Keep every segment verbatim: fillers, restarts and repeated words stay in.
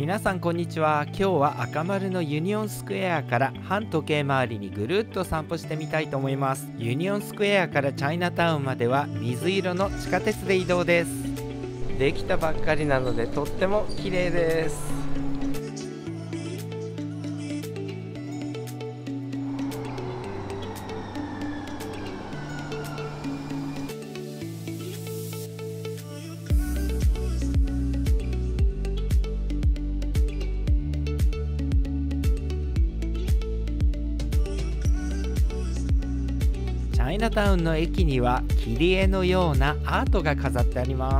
皆さんこんにちは。今日は赤丸のユニオンスクエアから反時計回りにぐるっと散歩してみたいと思います。ユニオンスクエアからチャイナタウンまでは水色の地下鉄で移動です。できたばっかりなのでとっても綺麗です。チャイナタウンの駅には切り絵のようなアートが飾ってあります。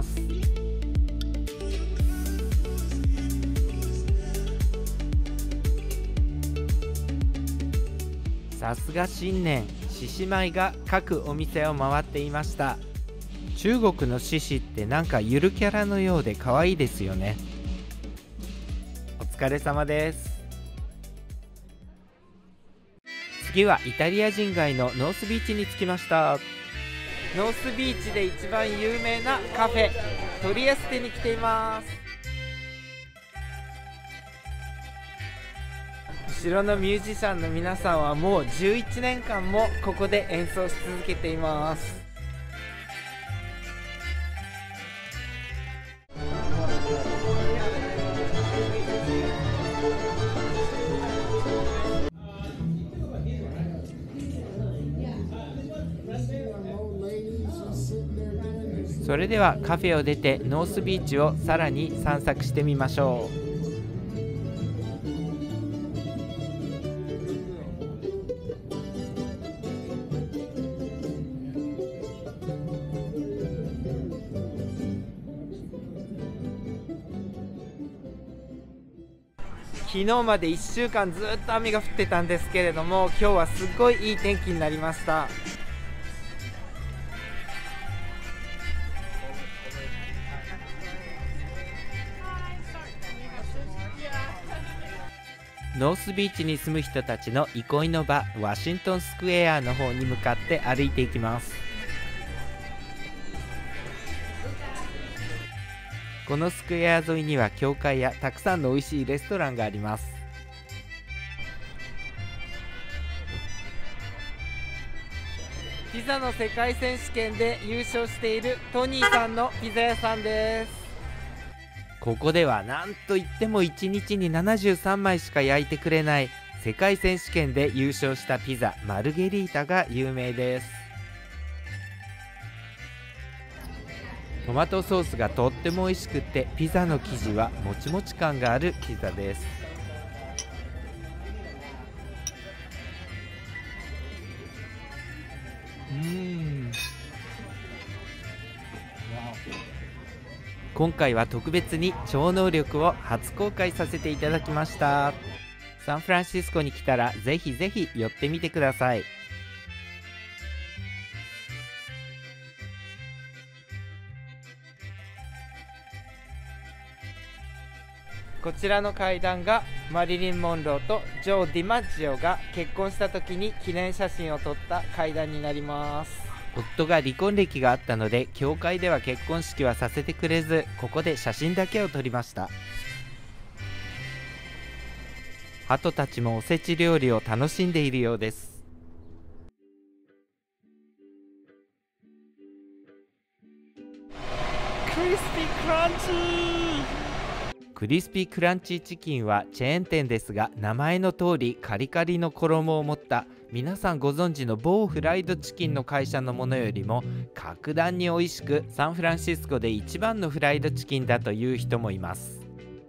さすが新年、獅子舞が各お店を回っていました。中国の獅子ってなんかゆるキャラのようで可愛いですよね。お疲れ様です。次はイタリア人街のノースビーチに着きました。ノースビーチで一番有名なカフェトリエステに来ています。後ろのミュージシャンの皆さんはもうじゅういちねんかんもここで演奏し続けています。それではカフェを出てノースビーチをさらに散策してみましょう。昨日までいっしゅうかんずっと雨が降ってたんですけれども、今日はすっごいいい天気になりました。ノースビーチに住む人たちの憩いの場、ワシントンスクエアの方に向かって歩いていきます。このスクエア沿いには教会やたくさんの美味しいレストランがあります。ピザの世界選手権で優勝しているトニーさんのピザ屋さんです。ここではなんといってもいちにちにななじゅうさんまいしか焼いてくれない世界選手権で優勝したピザマルゲリータが有名です。トマトソースがとっても美味しくってピザの生地はもちもち感があるピザです。うーん今回は特別に超能力を初公開させていただきました。サンフランシスコに来たらぜひぜひ寄ってみてください。こちらの階段がマリリン・モンローとジョー・ディマッジオが結婚した時に記念写真を撮った階段になります。夫が離婚歴があったので教会では結婚式はさせてくれず、ここで写真だけを撮りました。鳩たちもおせち料理を楽しんでいるようです。クリスピークランチクリスピークランチチキンはチェーン店ですが、名前の通りカリカリの衣を持った皆さんご存知の某フライドチキンの会社のものよりも格段に美味しく、サンフランシスコで一番のフライドチキンだという人もいます。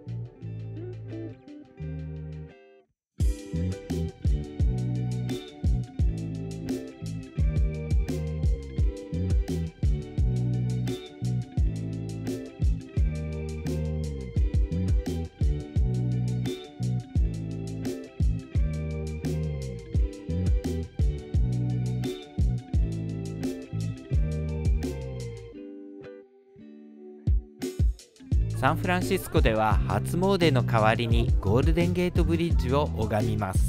サンフランシスコでは初詣の代わりにゴールデンゲートブリッジを拝みます。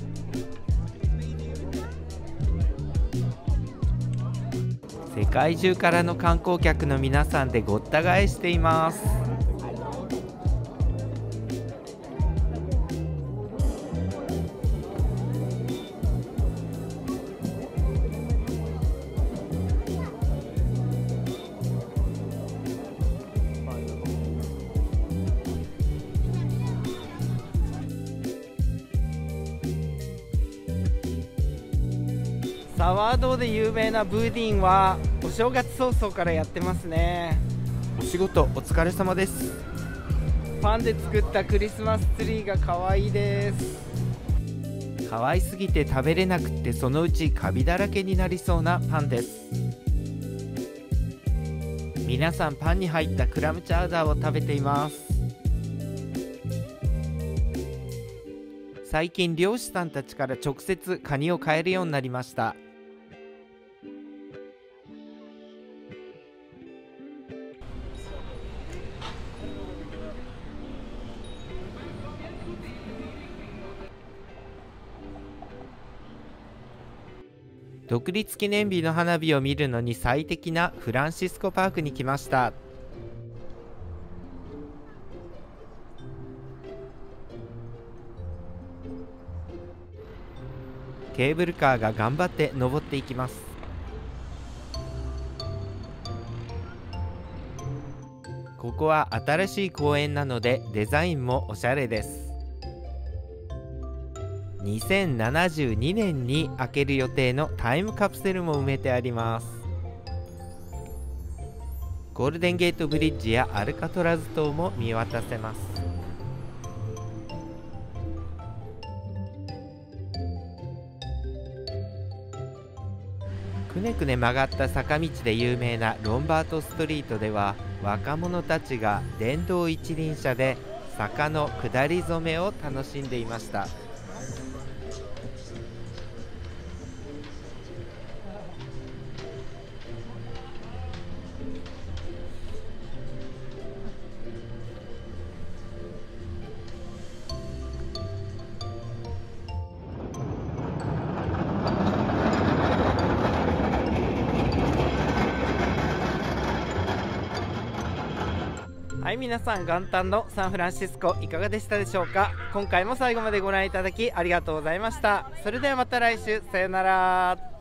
世界中からの観光客の皆さんでごった返しています。 タワー堂で有名なブーディンはお正月早々からやってますね。お仕事お疲れ様です。パンで作ったクリスマスツリーが可愛いです。可愛すぎて食べれなくってそのうちカビだらけになりそうなパンです。皆さんパンに入ったクラムチャウダーを食べています。最近漁師さんたちから直接カニを買えるようになりました。独立記念日の花火を見るのに最適なフランシスコパークに来ました。ケーブルカーが頑張って登っていきます。ここは新しい公園なのでデザインもおしゃれです。にせんななじゅうにねんに開ける予定のタイムカプセルも埋めてあります。ゴールデンゲートブリッジやアルカトラズ島も見渡せます。くねくね曲がった坂道で有名なロンバートストリートでは、若者たちが電動一輪車で坂の下り初めを楽しんでいました。はい、皆さん元旦のサンフランシスコいかがでしたでしょうか。今回も最後までご覧いただきありがとうございました。それではまた来週、さよなら。